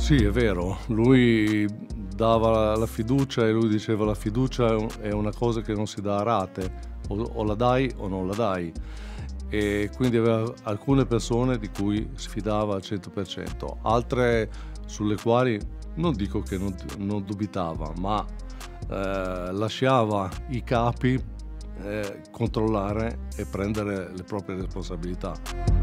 Sì, è vero, lui dava la fiducia e lui diceva la fiducia è una cosa che non si dà a rate, o la dai o non la dai. E quindi aveva alcune persone di cui si fidava al 100%, altre sulle quali non dico che non dubitava, ma lasciava i capi controllare e prendere le proprie responsabilità.